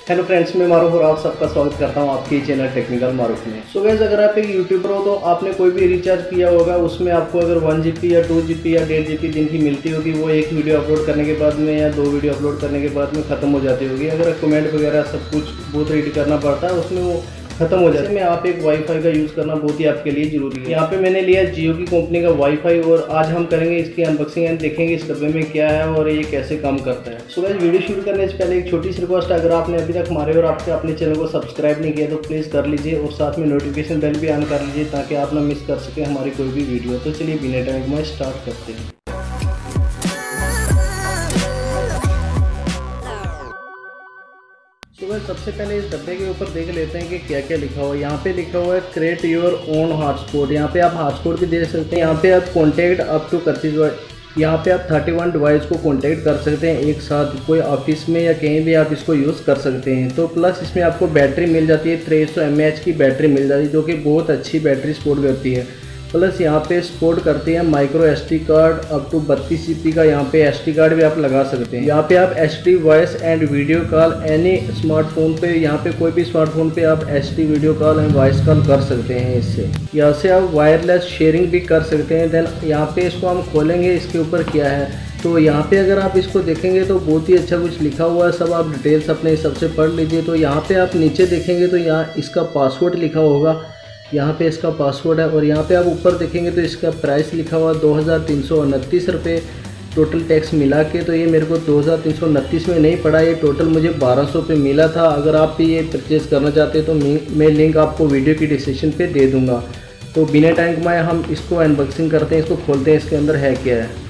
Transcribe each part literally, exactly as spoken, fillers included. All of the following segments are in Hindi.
हेलो फ्रेंड्स, मैं मारूफ और आप सबका स्वागत करता हूं आपके चैनल टेक्निकल मारूफ में। सो गाइस, अगर आप एक यूट्यूबर हो तो आपने कोई भी रिचार्ज किया होगा, उसमें आपको अगर वन जी बी या टू जी बी या डेढ़ जी बी दिन की मिलती होगी, वो एक वीडियो अपलोड करने के बाद में या दो वीडियो अपलोड करने के बाद में ख़त्म हो जाती होगी। अगर कमेंट वगैरह सब कुछ बहुत रीड करना पड़ता है, उसमें वो खत्म हो जाए में आप एक वाईफाई का यूज़ करना बहुत ही आपके लिए जरूरी है। यहाँ पे मैंने लिया जियो की कंपनी का वाईफाई और आज हम करेंगे इसकी अनबॉक्सिंग एंड देखेंगे इस डब्बे में क्या है और ये कैसे काम करता है। सो गाइस, वीडियो शुरू करने से पहले एक छोटी सी रिक्वेस्ट है, अगर आपने अभी तक हमारे और आपके अपने चैनल को सब्सक्राइब नहीं किया तो प्लीज़ कर लीजिए और साथ में नोटिफिकेशन बेल भी ऑन कर लीजिए ताकि आप ना मिस कर सके हमारी कोई भी वीडियो। तो चलिए बिना टाइम में स्टार्ट करते हैं। तो बस सबसे पहले इस डब्बे के ऊपर देख लेते हैं कि क्या क्या लिखा हुआ है। यहाँ पे लिखा हुआ है क्रिएट योर ओन हॉटस्पॉट। यहाँ पे आप हॉटस्पॉट भी दे सकते हैं। यहाँ पे आप कॉन्टैक्ट अप टू इकतीस, यहाँ पे आप इकतीस डिवाइस को कॉन्टैक्ट कर सकते हैं एक साथ, कोई ऑफिस में या कहीं भी आप इसको यूज़ कर सकते हैं। तो प्लस इसमें आपको बैटरी मिल जाती है, तेईस सौ एम ए एच की बैटरी मिल जाती है जो कि बहुत अच्छी बैटरी सपोर्ट करती है। प्लस यहाँ पे सपोर्ट करती है micro S D card up to बत्तीस जी बी का। यहाँ पे एस डी कार्ड भी आप लगा सकते हैं। यहाँ पे आप H D voice and video call any smartphone पे, यहाँ पे कोई भी स्मार्टफोन पे आप H D video call and voice call कर सकते हैं इससे। यहाँ से आप वायरलेस शेयरिंग भी कर सकते हैं। देन यहाँ पे इसको हम खोलेंगे, इसके ऊपर क्या है तो यहाँ पे अगर आप इसको देखेंगे तो बहुत ही अच्छा कुछ लिखा हुआ है। सब आप डिटेल्स अपने हिसाब से पढ़ लीजिए। तो यहाँ पे आप नीचे देखेंगे तो यहाँ इसका पासवर्ड लिखा होगा, यहाँ पे इसका पासवर्ड है। और यहाँ पे आप ऊपर देखेंगे तो इसका प्राइस लिखा हुआ दो हज़ार तीन सौ उनतीस रुपये टोटल टैक्स मिला के। तो ये मेरे को दो हज़ार तीन सौ उनतीस में नहीं पड़ा, ये टोटल मुझे बारह सौ पे मिला था। अगर आप भी ये परचेज़ करना चाहते हैं तो मैं लिंक आपको वीडियो की डिस्क्रिप्शन पे दे दूँगा। तो बिना टाइम कमाए हम इसको अनबॉक्सिंग करते हैं, इसको खोलते हैं, इसके अंदर है क्या है।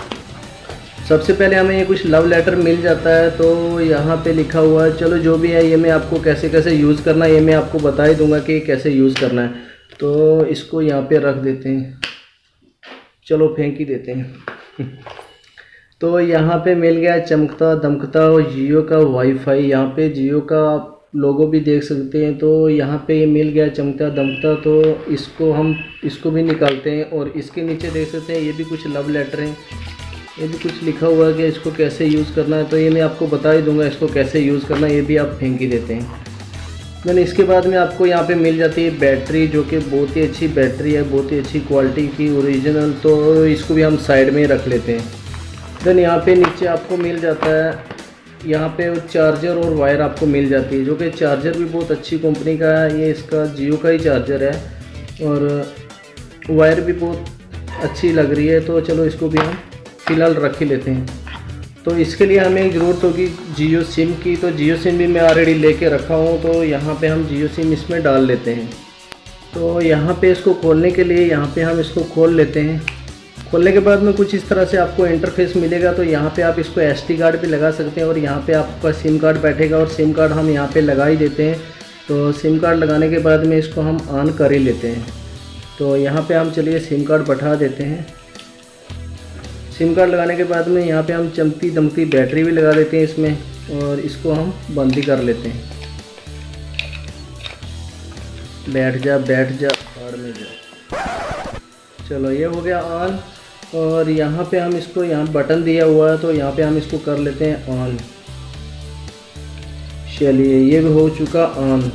सबसे पहले हमें ये कुछ लव लेटर मिल जाता है। तो यहाँ पे लिखा हुआ है, चलो जो भी है ये मैं आपको कैसे कैसे यूज़ करना है ये मैं आपको बता ही दूंगा कि कैसे यूज़ करना है। तो इसको यहाँ पे रख देते हैं, चलो फेंक ही देते हैं। तो यहाँ पे मिल गया चमकता दमकता और जियो का वाईफाई। यहाँ पे जियो का लोगो भी देख सकते हैं। तो यहाँ पे ये मिल गया चमकता दमकता। तो इसको हम इसको भी निकालते हैं और इसके नीचे देख सकते हैं ये भी कुछ लव लेटर हैं, ये भी कुछ लिखा हुआ है कि इसको कैसे यूज़ करना है। तो ये मैं आपको बता ही दूंगा इसको कैसे यूज़ करना है, ये भी आप फेंक ही देते हैं। मैंने इसके बाद में आपको यहाँ पे मिल जाती है बैटरी, जो कि बहुत ही अच्छी बैटरी है, बहुत ही अच्छी क्वालिटी की ओरिजिनल। तो इसको भी हम साइड में ही रख लेते हैं। देन यहाँ पे नीचे आपको मिल जाता है, यहाँ पे चार्जर और वायर आपको मिल जाती है, जो कि चार्जर भी बहुत अच्छी कंपनी का है। ये इसका जियो का ही चार्जर है और वायर भी बहुत अच्छी लग रही है। तो चलो इसको भी हम फ़िलहाल रख ही लेते हैं। तो इसके लिए हमें ज़रूरत होगी जियो सिम की। तो जियो सिम भी मैं ऑलरेडी लेके रखा हूँ। तो यहाँ पे हम जियो सिम इसमें डाल लेते हैं। तो यहाँ पे इसको खोलने के लिए यहाँ पे हम इसको खोल लेते हैं। खोलने के बाद में कुछ इस तरह से आपको इंटरफेस मिलेगा। तो यहाँ पे आप इसको एस डी कार्ड भी लगा सकते हैं और यहाँ पे आपका सिम कार्ड बैठेगा और सिम कार्ड हम यहाँ पे लगा ही देते हैं। तो सिम कार्ड लगाने के बाद में इसको हम ऑन कर ही लेते हैं। तो यहाँ पर हम चलिए सिम कार्ड बैठा देते हैं। सिम कार्ड लगाने के बाद में यहाँ पे हम चमकती दमकती बैटरी भी लगा देते हैं इसमें और इसको हम बंद ही कर लेते हैं। बैठ जा बैठ जा और में जा। चलो ये हो गया ऑन। और यहाँ पे हम इसको यहाँ बटन दिया हुआ है तो यहाँ पे हम इसको कर लेते हैं ऑन। चलिए ये भी हो चुका ऑन।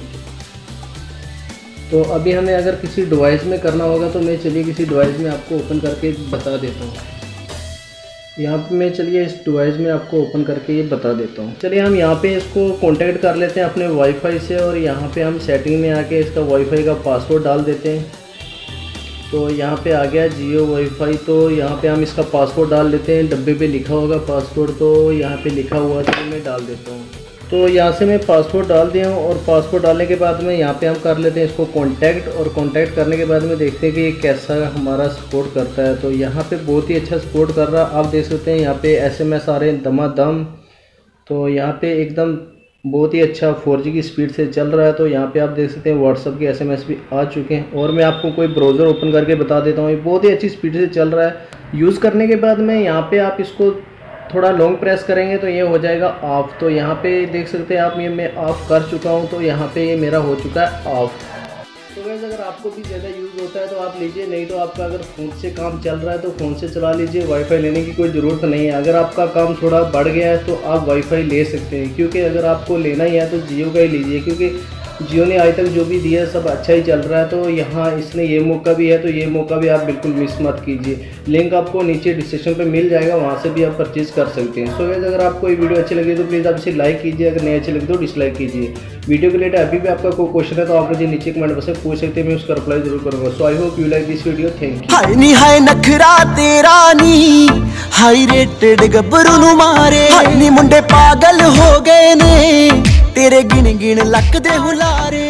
तो अभी हमें अगर किसी डिवाइस में करना होगा तो मैं चलिए किसी डिवाइस में आपको ओपन करके बता देता हूँ। यहाँ पे मैं चलिए इस डिवाइस में आपको ओपन करके ये बता देता हूँ। चलिए हम यहाँ पे इसको कांटेक्ट कर लेते हैं अपने वाईफाई से और यहाँ पे हम सेटिंग में आके इसका वाईफाई का पासवर्ड डाल देते हैं। तो यहाँ पे आ गया जियो वाईफाई। तो यहाँ पे हम इसका पासवर्ड डाल देते हैं, डब्बे पे लिखा होगा पासवर्ड। तो यहाँ पे लिखा हुआ तो मैं डाल देता हूँ। तो यहाँ से मैं पासवर्ड डाल दिया हूँ और पासवर्ड डालने के बाद में यहाँ पे हम कर लेते हैं इसको कांटेक्ट। और कांटेक्ट करने के बाद में देखते हैं कि ये कैसा हमारा सपोर्ट करता है। तो यहाँ पे बहुत ही अच्छा सपोर्ट कर रहा है। आप देख सकते हैं यहाँ पे एसएमएस आ रहे हैं दमादम। तो यहाँ पे एकदम बहुत ही अच्छा फोर जी की स्पीड से चल रहा है। तो यहाँ पे आप देख सकते हैं व्हाट्सअप के एसएमएस भी आ चुके हैं। और मैं आपको कोई ब्राउज़र ओपन करके बता देता हूँ, ये बहुत ही अच्छी स्पीड से चल रहा है। यूज़ करने के बाद में यहाँ पे आप इसको थोड़ा लॉन्ग प्रेस करेंगे तो ये हो जाएगा ऑफ। तो यहाँ पे देख सकते हैं आप, ये मैं ऑफ़ कर चुका हूँ। तो यहाँ पे ये मेरा हो चुका है ऑफ़। तो गाइस अगर आपको भी ज़्यादा यूज़ होता है तो आप लीजिए, नहीं तो आपका अगर फ़ोन से काम चल रहा है तो फ़ोन से चला लीजिए, वाईफाई लेने की कोई ज़रूरत नहीं है। अगर आपका काम थोड़ा बढ़ गया है तो आप वाईफाई ले सकते हैं, क्योंकि अगर आपको लेना ही है तो जियो का ही लीजिए, क्योंकि जियो ने आज तक जो भी दिया सब अच्छा ही चल रहा है। तो यहाँ इसने ये मौका भी है, तो ये मौका भी आप बिल्कुल मिस मत कीजिए। लिंक आपको नीचे डिस्क्रिप्शन पे मिल जाएगा, वहाँ से भी आप परचेज़ कर सकते हैं। सो गाइस अगर आपको ये वीडियो अच्छी लगी तो प्लीज़ आप इसे लाइक कीजिए, अगर नहीं अच्छी लगी तो डिसलाइक कीजिए। वीडियो के रिलेटेड अभी भी आपका कोई क्वेश्चन है तो आप मुझे नीचे कमेंट बॉक्स में पूछ सकते हैं, मैं उसका रिप्लाई जरूर करूँगा। So I hope you like this video, thank you. हाय नी हाय नखरा तेरा नी हाई रेटेड गब्बरू नु मारे, हाय नी मुंडे पागल हो गए ने तेरे गिन गिन लक दे हुलारे।